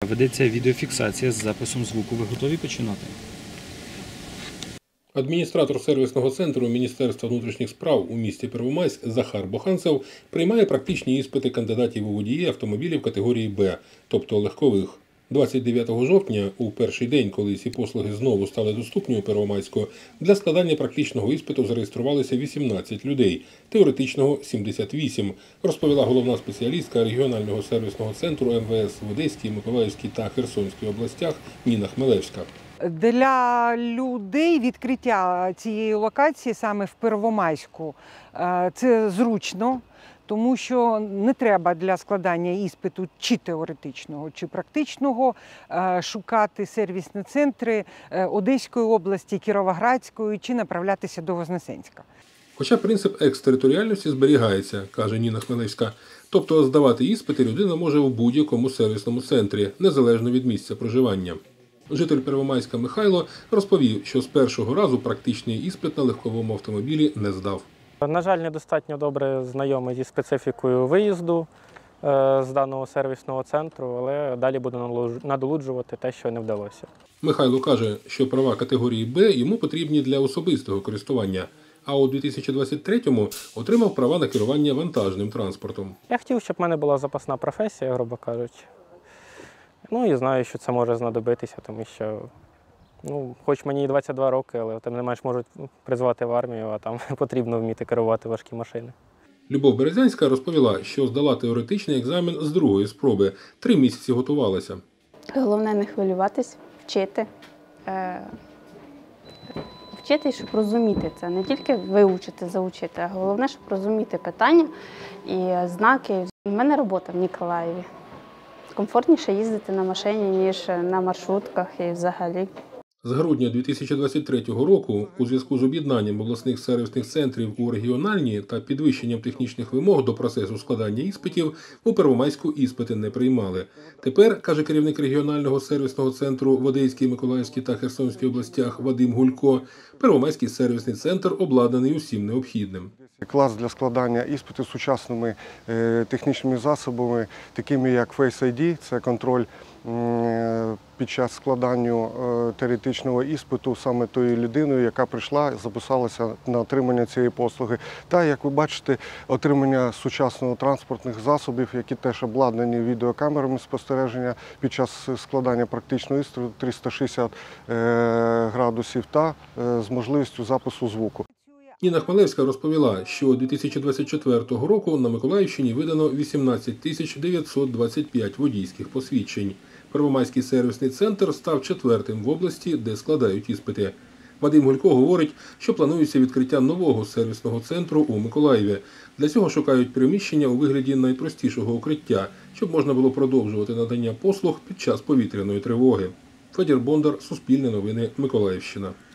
Ведеться відеофіксація з записом звуку. Ви готові починати? Адміністратор сервісного центру Міністерства внутрішніх справ у місті Первомайськ Захар Боханцев приймає практичні іспити кандидатів у водії автомобілів категорії «Б», тобто легкових. 29 жовтня, у перший день, коли ці послуги знову стали доступні у Первомайську, для складання практичного іспиту зареєструвалися 18 людей, теоретичного – 78, розповіла головна спеціалістка регіонального сервісного центру МВС в Одеській, Миколаївській та Херсонській областях Ніна Хмелевська. Для людей відкриття цієї локації саме в Первомайську – це зручно, тому що не треба для складання іспиту чи теоретичного, чи практичного шукати сервісні центри Одеської області, Кіровоградської чи направлятися до Вознесенська. Хоча принцип екстериторіальності зберігається, каже Ніна Хмелевська. Тобто здавати іспити людина може в будь-якому сервісному центрі, незалежно від місця проживання. Житель Первомайська Михайло розповів, що з першого разу практичний іспит на легковому автомобілі не здав. На жаль, недостатньо добре знайомий зі специфікою виїзду з даного сервісного центру, але далі буду надолуджувати те, що не вдалося. Михайло каже, що права категорії «Б» йому потрібні для особистого користування, а у 2023-му отримав права на керування вантажним транспортом. Я хотів, щоб в мене була запасна професія, грубо кажучи. Ну і знаю, що це може знадобитися, тому що, хоч мені і 22 роки, але тим не менш можуть призвати в армію, а там потрібно вміти керувати важкі машини. Любов Березянська розповіла, що здала теоретичний екзамен з другої спроби. 3 місяці готувалася. Головне не хвилюватись, вчити. Вчити, щоб розуміти це. Не тільки вивчити, заучити, а головне, щоб розуміти питання і знаки. У мене робота в Миколаєві. Комфортніше їздити на машині, ніж на маршрутках і взагалі. З грудня 2023 року у зв'язку з об'єднанням обласних сервісних центрів у регіональні та підвищенням технічних вимог до процесу складання іспитів у Первомайську іспити не приймали. Тепер, каже керівник регіонального сервісного центру в Одеській, Миколаївській та Херсонській областях Вадим Гулько, Первомайський сервісний центр обладнаний усім необхідним. Клас для складання іспиту сучасними технічними засобами, такими як Face ID, це контроль під час складання теоретичного іспиту саме тою людиною, яка прийшла, записалася на отримання цієї послуги. Та, як ви бачите, отримання сучасних транспортних засобів, які теж обладнані відеокамерами спостереження під час складання практичного іспиту 360 градусів та з можливістю запису звуку. Ніна Хмелевська розповіла, що 2024 року на Миколаївщині видано 18 925 водійських посвідчень. Первомайський сервісний центр став 4-м в області, де складають іспити. Вадим Гулько говорить, що планується відкриття нового сервісного центру у Миколаєві. Для цього шукають приміщення у вигляді найпростішого укриття, щоб можна було продовжувати надання послуг під час повітряної тривоги. Федір Бондар, Суспільне новини, Миколаївщина.